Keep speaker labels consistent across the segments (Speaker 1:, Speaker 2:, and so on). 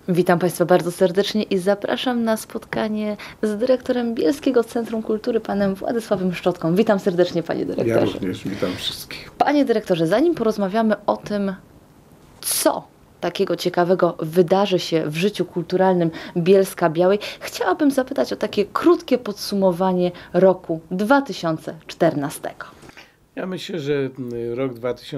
Speaker 1: Witam Państwa bardzo serdecznie i zapraszam na spotkanie z dyrektorem Bielskiego Centrum Kultury, panem Władysławem Szczotką. Witam serdecznie, panie dyrektorze.
Speaker 2: Ja również witam wszystkich.
Speaker 1: Panie dyrektorze, zanim porozmawiamy o tym, co takiego ciekawego wydarzy się w życiu kulturalnym Bielska-Białej, chciałabym zapytać o takie krótkie podsumowanie roku 2014.
Speaker 2: Ja myślę, że rok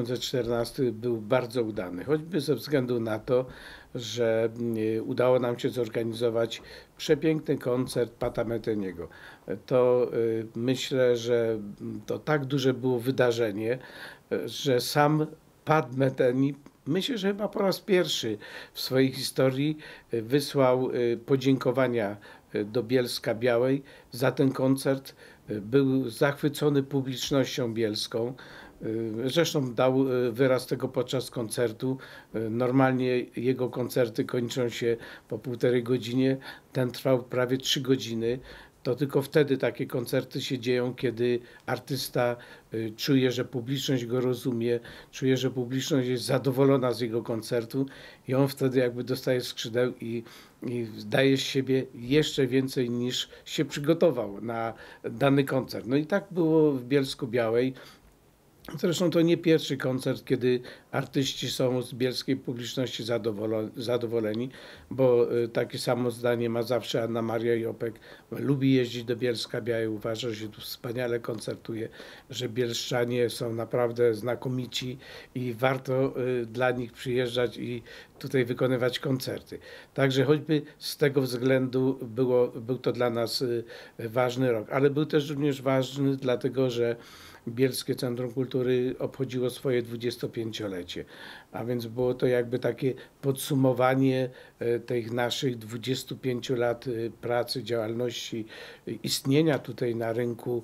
Speaker 2: 2014 był bardzo udany, choćby ze względu na to, że udało nam się zorganizować przepiękny koncert Pata Meteniego. To myślę, że to tak duże było wydarzenie, że sam Pat Metheny, myślę, że chyba po raz pierwszy w swojej historii wysłał podziękowania do Bielska-Białej za ten koncert. Był zachwycony publicznością bielską. Zresztą dał wyraz tego podczas koncertu. Normalnie jego koncerty kończą się po 1,5 godziny. Ten trwał prawie 3 godziny. To tylko wtedy takie koncerty się dzieją, kiedy artysta czuje, że publiczność go rozumie, czuje, że publiczność jest zadowolona z jego koncertu i on wtedy jakby dostaje skrzydeł i daje z siebie jeszcze więcej niż się przygotował na dany koncert. No i tak było w Bielsku-Białej. Zresztą to nie pierwszy koncert, kiedy artyści są z bielskiej publiczności zadowoleni, bo takie samo zdanie ma zawsze Anna Maria Jopek. Lubi jeździć do Bielska-Białej, uważa, że tu wspaniale koncertuje, że bielszczanie są naprawdę znakomici i warto dla nich przyjeżdżać i tutaj wykonywać koncerty. Także choćby z tego względu był to dla nas ważny rok, ale był też również ważny dlatego, że Bielskie Centrum Kultury obchodziło swoje 25-lecie, a więc było to jakby takie podsumowanie tych naszych 25 lat pracy, działalności, istnienia tutaj na rynku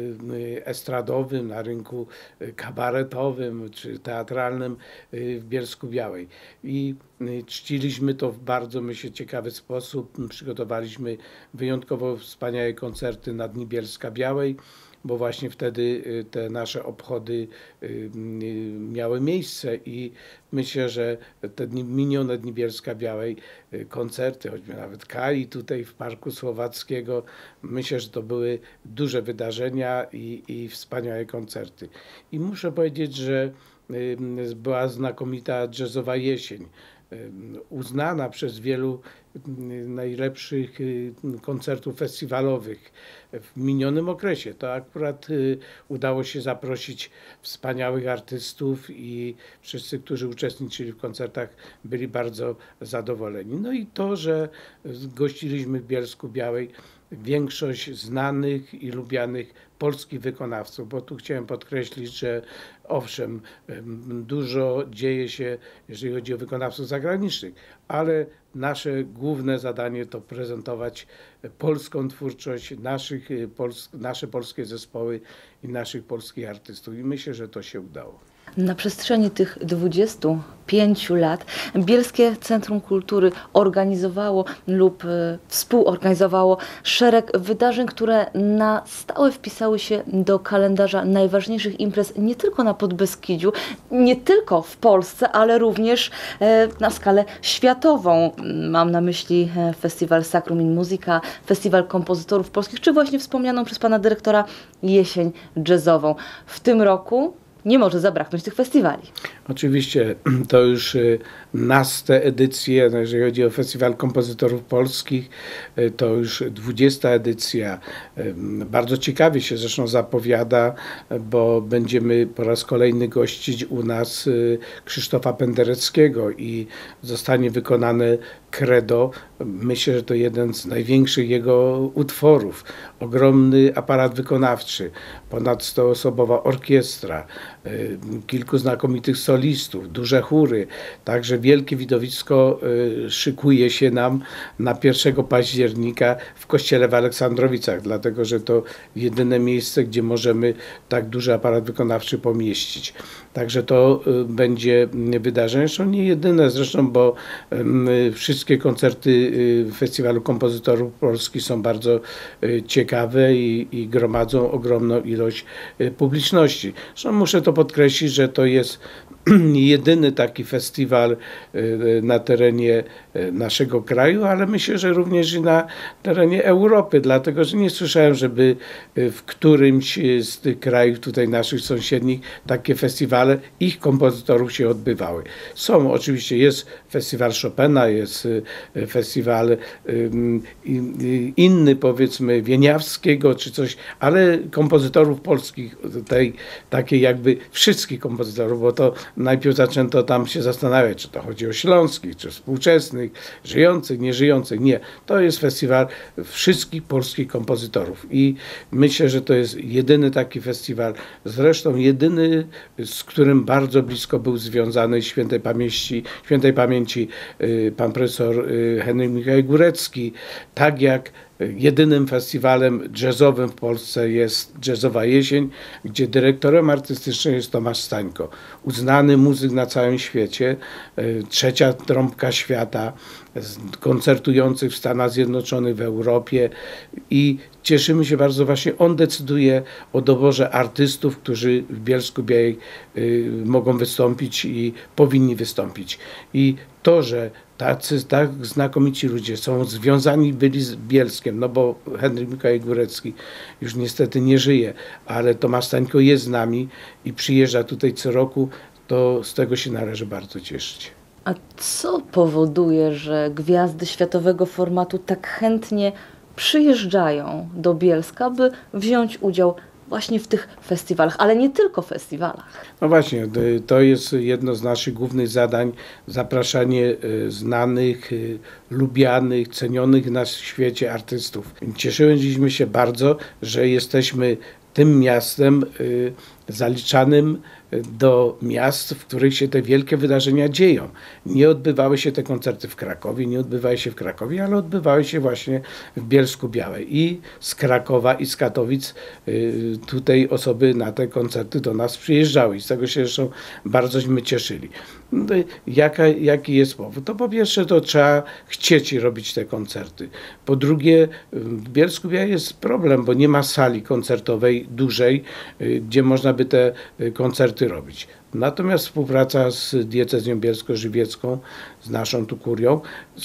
Speaker 2: estradowym, na rynku kabaretowym czy teatralnym w Bielsku-Białej. I czciliśmy to w bardzo, myślę, ciekawy sposób. Przygotowaliśmy wyjątkowo wspaniałe koncerty na Dni Bielska-Białej, bo właśnie wtedy te nasze obchody miały miejsce i myślę, że te minione Dni Bielska-Białej, koncerty, choćby nawet Kai tutaj w Parku Słowackiego, myślę, że to były duże wydarzenia i wspaniałe koncerty. I muszę powiedzieć, że była znakomita jazzowa jesień, uznana przez wielu najlepszych koncertów festiwalowych w minionym okresie. To akurat udało się zaprosić wspaniałych artystów i wszyscy, którzy uczestniczyli w koncertach, byli bardzo zadowoleni. No i to, że gościliśmy w Bielsku-Białej większość znanych i lubianych polskich wykonawców, bo tu chciałem podkreślić, że owszem, dużo dzieje się, jeżeli chodzi o wykonawców zagranicznych, ale nasze główne zadanie to prezentować polską twórczość, nasze polskie zespoły i naszych polskich artystów i myślę, że to się udało.
Speaker 1: Na przestrzeni tych 25 lat Bielskie Centrum Kultury organizowało lub współorganizowało szereg wydarzeń, które na stałe wpisały się do kalendarza najważniejszych imprez nie tylko na Podbeskidziu, nie tylko w Polsce, ale również na skalę światową. Mam na myśli festiwal Sacrum in Musica, festiwal kompozytorów polskich, czy właśnie wspomnianą przez pana dyrektora jesień jazzową. W tym roku nie może zabraknąć tych festiwali.
Speaker 2: Oczywiście to już naste edycje, jeżeli chodzi o Festiwal Kompozytorów Polskich, to już 20. edycja. Bardzo ciekawie się zresztą zapowiada, bo będziemy po raz kolejny gościć u nas Krzysztofa Pendereckiego i zostanie wykonane Credo. Myślę, że to jeden z największych jego utworów. Ogromny aparat wykonawczy, ponad 100-osobowa orkiestra, kilku znakomitych solistów, duże chóry. Także wielkie widowisko szykuje się nam na 1 października w kościele w Aleksandrowicach, dlatego że to jedyne miejsce, gdzie możemy tak duży aparat wykonawczy pomieścić. Także to będzie wydarzenie, zresztą nie jedyne zresztą, bo wszystkie koncerty Festiwalu Kompozytorów Polskich są bardzo ciekawe i gromadzą ogromną ilość publiczności. Zresztą muszę to podkreślić, że to jest jedyny taki festiwal na terenie naszego kraju, ale myślę, że również i na terenie Europy, dlatego że nie słyszałem, żeby w którymś z tych krajów tutaj naszych sąsiednich takie festiwale ich kompozytorów się odbywały. Są oczywiście, jest festiwal Chopina, jest festiwal inny, powiedzmy Wieniawskiego czy coś, ale kompozytorów polskich tutaj, takie jakby wszystkich kompozytorów, bo to najpierw zaczęto tam się zastanawiać, czy to chodzi o śląskich, czy współczesnych, żyjących, nieżyjących. Nie, to jest festiwal wszystkich polskich kompozytorów i myślę, że to jest jedyny taki festiwal, zresztą jedyny, z którym bardzo blisko był związany świętej pamięci pan profesor Henryk Mikołaj Górecki, tak jak jedynym festiwalem jazzowym w Polsce jest Jazzowa Jesień, gdzie dyrektorem artystycznym jest Tomasz Stańko, uznany muzyk na całym świecie, trzecia trąbka świata, koncertujący w Stanach Zjednoczonych, w Europie i cieszymy się bardzo, właśnie on decyduje o doborze artystów, którzy w Bielsku-Białej mogą wystąpić i powinni wystąpić. I to, że tak znakomici ludzie są związani byli z Bielskiem, no bo Henryk Mikołaj Górecki już niestety nie żyje, ale Tomasz Stańko jest z nami i przyjeżdża tutaj co roku, to z tego się należy bardzo cieszyć.
Speaker 1: A co powoduje, że gwiazdy światowego formatu tak chętnie przyjeżdżają do Bielska, by wziąć udział właśnie w tych festiwalach, ale nie tylko festiwalach?
Speaker 2: No właśnie, to jest jedno z naszych głównych zadań, zapraszanie znanych, lubianych, cenionych na świecie artystów. Cieszyliśmy się bardzo, że jesteśmy tym miastem zaliczanym do miast, w których się te wielkie wydarzenia dzieją. Nie odbywały się te koncerty w Krakowie, nie odbywały się w Krakowie, ale odbywały się właśnie w Bielsku-Białej. I z Krakowa, i z Katowic tutaj osoby na te koncerty do nas przyjeżdżały i z tego się zresztą bardzo cieszyli. Jaki jest powód? To po pierwsze to trzeba chcieć robić te koncerty. Po drugie w Bielsku-Białej jest problem, bo nie ma sali koncertowej dużej, gdzie można by te koncerty robić. Natomiast współpraca z diecezją bielsko-żywiecką, z naszą tu kurią,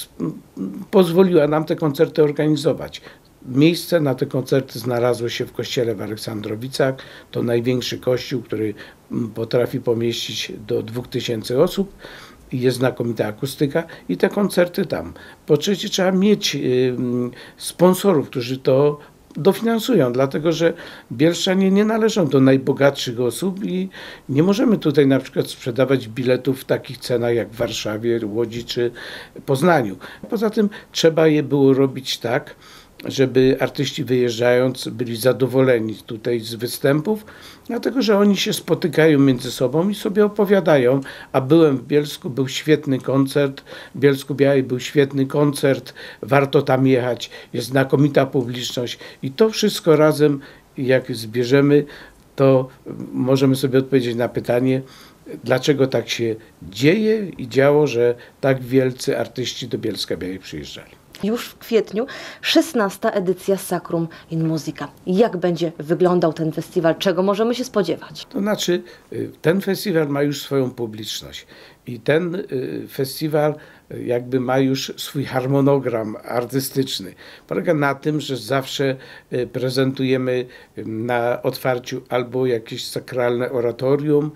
Speaker 2: pozwoliła nam te koncerty organizować. Miejsce na te koncerty znalazło się w kościele w Aleksandrowicach. To największy kościół, który potrafi pomieścić do 2000 osób. Jest znakomita akustyka i te koncerty tam. Po trzecie trzeba mieć sponsorów, którzy to dofinansują, dlatego że bielszczanie nie należą do najbogatszych osób i nie możemy tutaj na przykład sprzedawać biletów w takich cenach jak w Warszawie, Łodzi czy Poznaniu. Poza tym trzeba je było robić tak, żeby artyści wyjeżdżając byli zadowoleni tutaj z występów, dlatego że oni się spotykają między sobą i sobie opowiadają, a byłem w Bielsku, był świetny koncert, w Bielsku-Białej był świetny koncert, warto tam jechać, jest znakomita publiczność i to wszystko razem, jak zbierzemy, to możemy sobie odpowiedzieć na pytanie, dlaczego tak się dzieje i działo, że tak wielcy artyści do Bielska-Białej przyjeżdżali.
Speaker 1: Już w kwietniu 16. edycja Sacrum in Musica. Jak będzie wyglądał ten festiwal? Czego możemy się spodziewać?
Speaker 2: To znaczy, ten festiwal ma już swoją publiczność i ten festiwal jakby ma już swój harmonogram artystyczny. Polega na tym, że zawsze prezentujemy na otwarciu albo jakieś sakralne oratorium,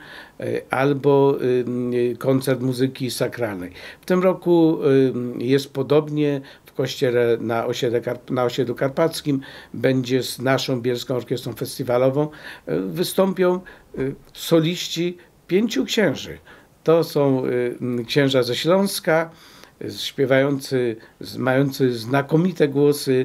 Speaker 2: albo koncert muzyki sakralnej. W tym roku jest podobnie. W kościele na osiedlu karpackim będzie z naszą Bielską Orkiestrą Festiwalową wystąpią soliści 5 księży. To są księża ze Śląska, śpiewający, mający znakomite głosy,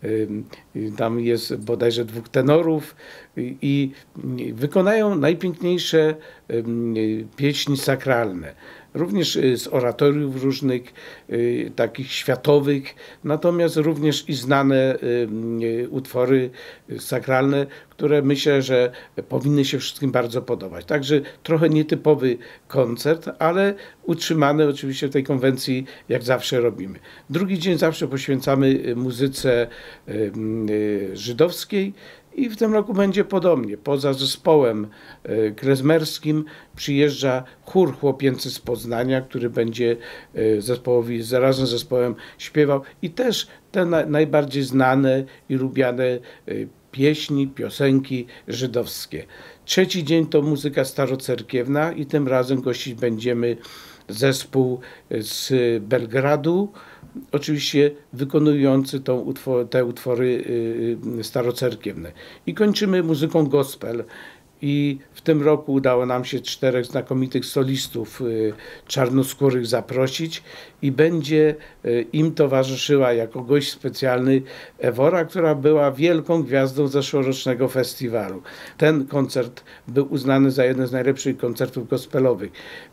Speaker 2: tam jest bodajże 2 tenorów i wykonają najpiękniejsze pieśni sakralne. Również z oratoriów różnych, takich światowych, natomiast również i znane utwory sakralne, które myślę, że powinny się wszystkim bardzo podobać. Także trochę nietypowy koncert, ale utrzymany oczywiście w tej konwencji, jak zawsze robimy. Drugi dzień zawsze poświęcamy muzyce żydowskiej I w tym roku będzie podobnie. Poza zespołem klezmerskim przyjeżdża chór chłopięcy z Poznania, który będzie zespołowi, razem z zespołem śpiewał i też te najbardziej znane i lubiane pieśni, piosenki żydowskie. Trzeci dzień to muzyka starocerkiewna i tym razem gościć będziemy zespół z Belgradu, oczywiście wykonujący te utwory starocerkiewne. I kończymy muzyką gospel. I w tym roku udało nam się 4 znakomitych solistów czarnoskórych zaprosić i będzie im towarzyszyła jako gość specjalny Ewora, która była wielką gwiazdą zeszłorocznego festiwalu. Ten koncert był uznany za jeden z najlepszych koncertów gospelowych.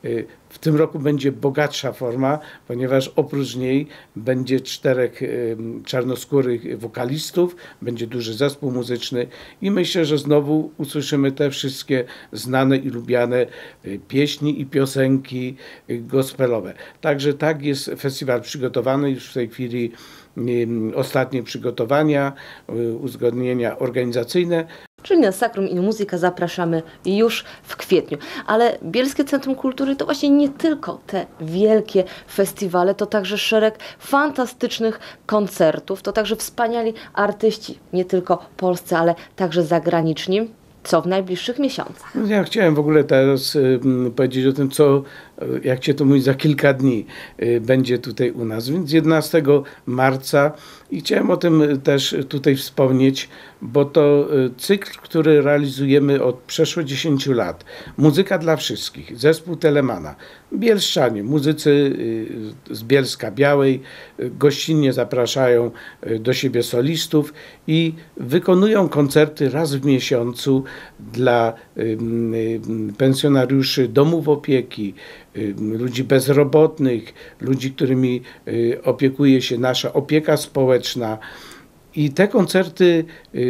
Speaker 2: W tym roku będzie bogatsza forma, ponieważ oprócz niej będzie 4 czarnoskórych wokalistów, będzie duży zespół muzyczny i myślę, że znowu usłyszymy te wszystkie znane i lubiane pieśni i piosenki gospelowe. Także tak jest festiwal przygotowany, już w tej chwili ostatnie przygotowania, uzgodnienia organizacyjne.
Speaker 1: Czyli na Sacrum in Musica zapraszamy już w kwietniu. Ale Bielskie Centrum Kultury to właśnie nie tylko te wielkie festiwale, to także szereg fantastycznych koncertów, to także wspaniali artyści, nie tylko polscy, ale także zagraniczni. Co w najbliższych miesiącach?
Speaker 2: Ja chciałem w ogóle teraz powiedzieć o tym, co, jak się to mówi, za kilka dni będzie tutaj u nas. Więc 11 marca i chciałem o tym też tutaj wspomnieć, bo to cykl, który realizujemy od przeszło 10 lat. Muzyka dla wszystkich. Zespół Telemana. Bielszczanie, muzycy z Bielska Białej gościnnie zapraszają do siebie solistów i wykonują koncerty raz w miesiącu dla pensjonariuszy domów opieki, ludzi bezrobotnych, ludzi, którymi opiekuje się nasza opieka społeczna. I te koncerty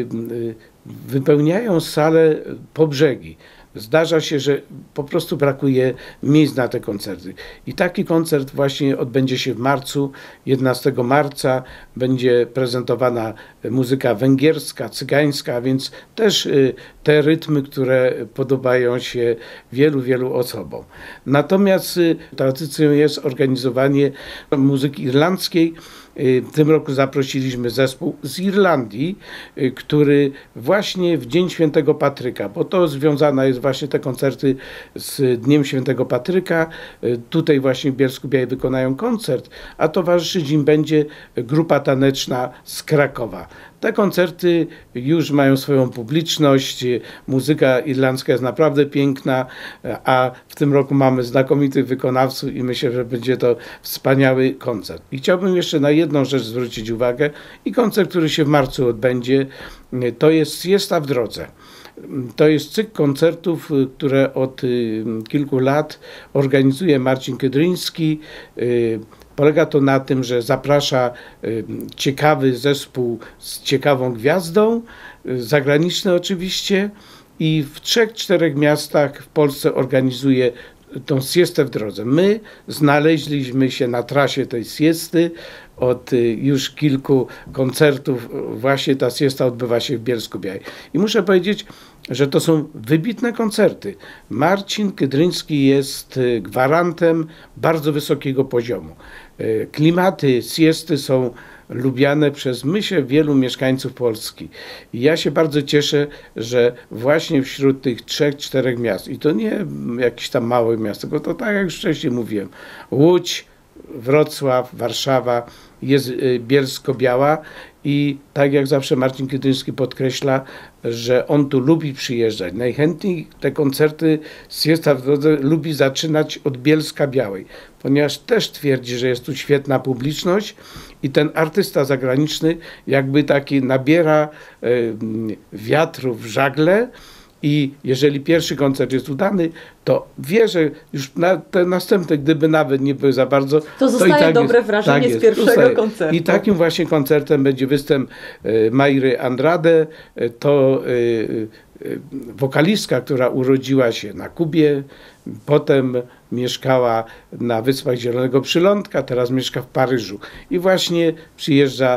Speaker 2: wypełniają salę po brzegi. Zdarza się, że po prostu brakuje miejsc na te koncerty. I taki koncert właśnie odbędzie się w marcu. 11 marca będzie prezentowana muzyka węgierska, cygańska, więc też te rytmy, które podobają się wielu osobom. Natomiast tradycją jest organizowanie muzyki irlandzkiej. W tym roku zaprosiliśmy zespół z Irlandii, który właśnie w Dzień Świętego Patryka, bo to związane jest właśnie te koncerty z Dniem Świętego Patryka. Tutaj właśnie w Bielsku-Białej wykonają koncert, a towarzyszyć im będzie grupa taneczna z Krakowa. Te koncerty już mają swoją publiczność, muzyka irlandzka jest naprawdę piękna, a w tym roku mamy znakomitych wykonawców i myślę, że będzie to wspaniały koncert. I chciałbym jeszcze na jedną rzecz zwrócić uwagę i koncert, który się w marcu odbędzie, to jest Siesta w drodze. To jest cykl koncertów, które od kilku lat organizuje Marcin Kydryński. Polega to na tym, że zaprasza ciekawy zespół z ciekawą gwiazdą, zagraniczny oczywiście, i w 3-4 miastach w Polsce organizuje tą siestę w drodze. My znaleźliśmy się na trasie tej siesty. Od już kilku koncertów właśnie ta siesta odbywa się w Bielsku-Białej. I muszę powiedzieć, że to są wybitne koncerty. Marcin Kydryński jest gwarantem bardzo wysokiego poziomu. Klimaty siesty są lubiane przez, myślę, wielu mieszkańców Polski. I ja się bardzo cieszę, że właśnie wśród tych 3-4 miast, i to nie jakieś tam małe miasto, bo to tak jak już wcześniej mówiłem, Łódź, Wrocław, Warszawa, jest Bielsko-Biała i tak jak zawsze Marcin Kydryński podkreśla, że on tu lubi przyjeżdżać. Najchętniej te koncerty Siesta w drodze lubi zaczynać od Bielska-Białej, ponieważ też twierdzi, że jest tu świetna publiczność i ten artysta zagraniczny jakby taki nabiera wiatru w żagle. I jeżeli pierwszy koncert jest udany, to wie, że już te następne, gdyby nawet nie były za bardzo,
Speaker 1: to zostaje
Speaker 2: i tak
Speaker 1: dobre
Speaker 2: jest,
Speaker 1: wrażenie
Speaker 2: tak
Speaker 1: z pierwszego
Speaker 2: zostaje.
Speaker 1: koncertu.
Speaker 2: I takim właśnie koncertem będzie występ Mayry Andrade, to wokalistka, która urodziła się na Kubie, potem mieszkała na Wyspach Zielonego Przylądka, teraz mieszka w Paryżu i właśnie przyjeżdża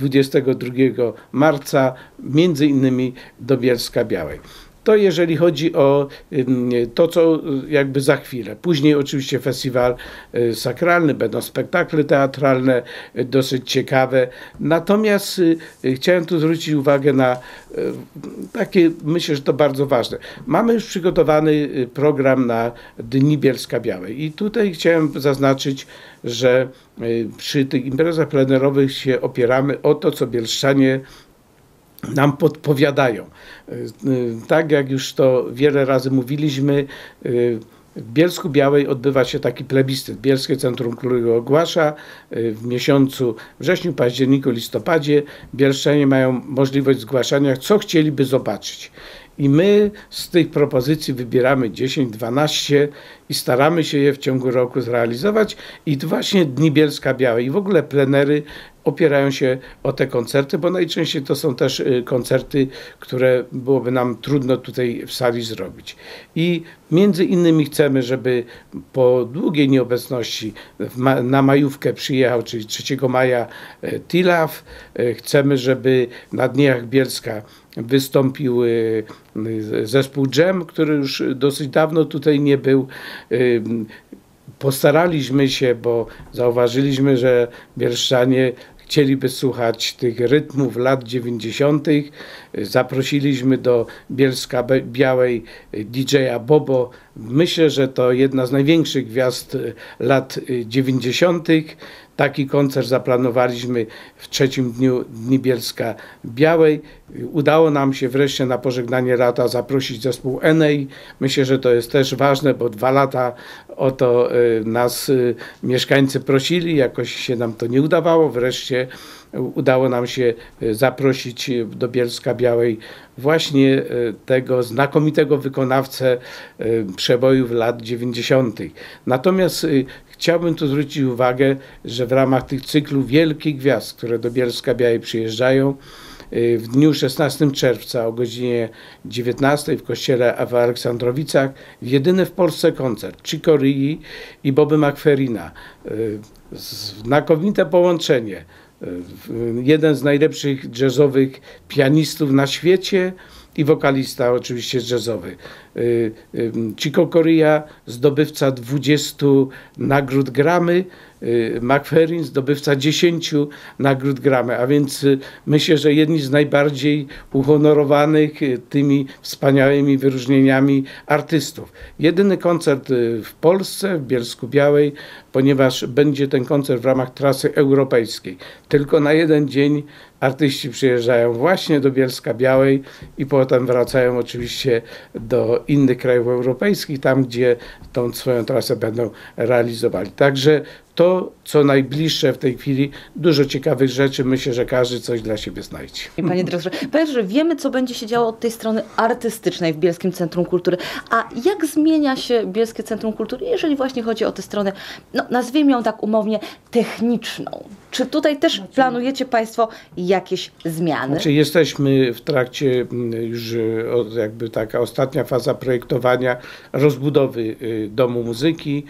Speaker 2: 22 marca między innymi do Bielska-Białej. To jeżeli chodzi o to, co jakby za chwilę. Później oczywiście festiwal sakralny, będą spektakle teatralne, dosyć ciekawe. Natomiast chciałem tu zwrócić uwagę na takie, myślę, że to bardzo ważne. Mamy już przygotowany program na Dni Bielska-Białej i tutaj chciałem zaznaczyć, że przy tych imprezach plenerowych się opieramy o to, co bielszczanie nam podpowiadają. Tak jak już to wiele razy mówiliśmy, w Bielsku-Białej odbywa się taki plebiscyt. Bielskie Centrum Kultury ogłasza w miesiącu wrześniu, październiku, listopadzie. Bielszczanie mają możliwość zgłaszania, co chcieliby zobaczyć. I my z tych propozycji wybieramy 10, 12 i staramy się je w ciągu roku zrealizować. I to właśnie Dni Bielska-Białej i w ogóle plenery opierają się o te koncerty, bo najczęściej to są też koncerty, które byłoby nam trudno tutaj w sali zrobić. I między innymi chcemy, żeby po długiej nieobecności na majówkę przyjechał, czyli 3 maja Tilaf. Chcemy, żeby na Dniach Bielska wystąpił zespół Dżem, który już dosyć dawno tutaj nie był. Postaraliśmy się, bo zauważyliśmy, że bielszczanie chcieliby słuchać tych rytmów lat 90. Zaprosiliśmy do Bielska-Białej DJ-a Bobo. Myślę, że to jedna z największych gwiazd lat 90. Taki koncert zaplanowaliśmy w 3. dniu Dni Bielska-Białej. Udało nam się wreszcie na pożegnanie lata zaprosić zespół Enei. Myślę, że to jest też ważne, bo 2 lata o to nas mieszkańcy prosili, jakoś się nam to nie udawało. Wreszcie udało nam się zaprosić do Bielska-Białej właśnie tego znakomitego wykonawcę przebojów lat 90. Natomiast chciałbym tu zwrócić uwagę, że w ramach tych cyklów wielkich gwiazd, które do Bielska-Białej przyjeżdżają, w dniu 16 czerwca o godzinie 19 w kościele w Aleksandrowicach jedyny w Polsce koncert Chico Rii i Bobby McFerrina. Znakomite połączenie. Jeden z najlepszych jazzowych pianistów na świecie i wokalista oczywiście jazzowy. Chico Corea, zdobywca 20 nagród Grammy, McFerrin, zdobywca 10 nagród Grammy, a więc myślę, że jedni z najbardziej uhonorowanych tymi wspaniałymi wyróżnieniami artystów. Jedyny koncert w Polsce, w Bielsku-Białej, ponieważ będzie ten koncert w ramach trasy europejskiej. Tylko na jeden dzień artyści przyjeżdżają właśnie do Bielska-Białej i potem wracają oczywiście do innych krajów europejskich, tam gdzie tą swoją trasę będą realizowali. Także to, co najbliższe w tej chwili, dużo ciekawych rzeczy. Myślę, że każdy coś dla siebie znajdzie.
Speaker 1: Panie dyrektorze, wiemy, co będzie się działo od tej strony artystycznej w Bielskim Centrum Kultury. A jak zmienia się Bielskie Centrum Kultury, jeżeli właśnie chodzi o tę stronę, no, nazwijmy ją tak umownie, techniczną? Czy tutaj też planujecie Państwo jakieś zmiany?
Speaker 2: Znaczy jesteśmy w trakcie już jakby taka ostatnia faza projektowania rozbudowy Domu Muzyki.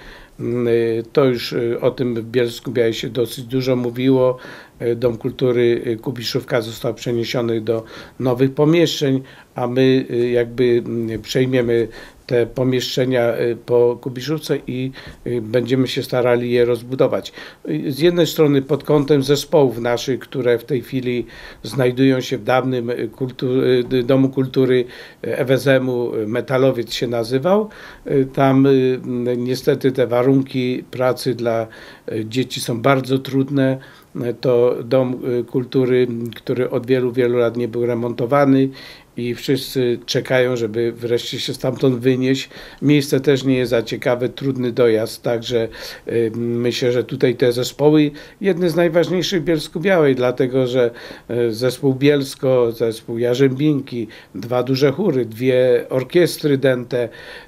Speaker 2: To już o tym w Bielsku-Białej się dosyć dużo mówiło. Dom Kultury Kubiszówka został przeniesiony do nowych pomieszczeń, a my jakby przejmiemy te pomieszczenia po Kubiszówce i będziemy się starali je rozbudować. Z jednej strony pod kątem zespołów naszych, które w tej chwili znajdują się w dawnym Domu Kultury EWZM-u, Metalowiec się nazywał. Tam niestety te warunki pracy dla dzieci są bardzo trudne. To dom kultury, który od wielu, wielu lat nie był remontowany i wszyscy czekają, żeby wreszcie się stamtąd wynieść. Miejsce też nie jest za ciekawe, trudny dojazd, także myślę, że tutaj te zespoły, jedne z najważniejszych w Bielsku-Białej, dlatego że zespół Bielsko, zespół Jarzębinki, 2 duże chóry, 2 orkiestry dęte,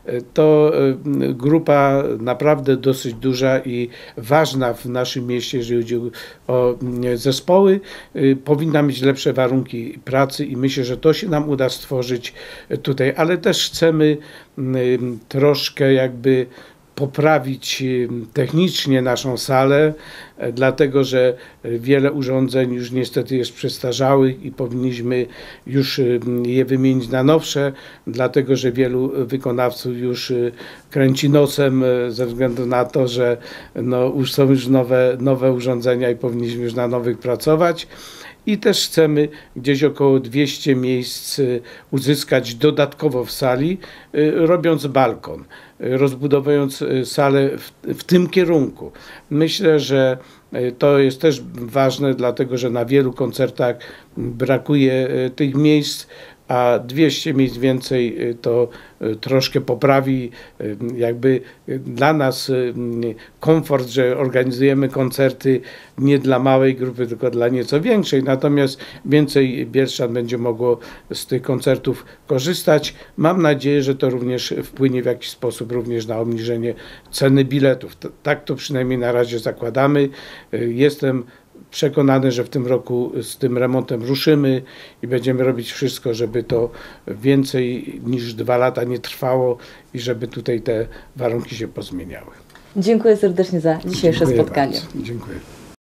Speaker 2: to grupa naprawdę dosyć duża i ważna w naszym mieście, jeżeli chodzi o zespoły. Powinna mieć lepsze warunki pracy i myślę, że to się nam uda uda stworzyć tutaj, ale też chcemy troszkę jakby poprawić technicznie naszą salę, dlatego że wiele urządzeń już niestety jest przestarzałych i powinniśmy już je wymienić na nowsze, dlatego że wielu wykonawców już kręci nosem ze względu na to, że no, są już nowe urządzenia i powinniśmy już na nowych pracować. I też chcemy gdzieś około 200 miejsc uzyskać dodatkowo w sali, robiąc balkon, rozbudowując salę w tym kierunku. Myślę, że to jest też ważne, dlatego że na wielu koncertach brakuje tych miejsc, a 200 miejsc więcej to troszkę poprawi jakby dla nas komfort, że organizujemy koncerty nie dla małej grupy, tylko dla nieco większej. Natomiast więcej bielszczan będzie mogło z tych koncertów korzystać. Mam nadzieję, że to również wpłynie w jakiś sposób również na obniżenie ceny biletów. Tak to przynajmniej na razie zakładamy. Jestem przekonany, że w tym roku z tym remontem ruszymy i będziemy robić wszystko, żeby to więcej niż 2 lata nie trwało i żeby tutaj te warunki się pozmieniały.
Speaker 1: Dziękuję serdecznie za dzisiejsze
Speaker 2: Dziękuję
Speaker 1: spotkanie.
Speaker 2: bardzo. Dziękuję.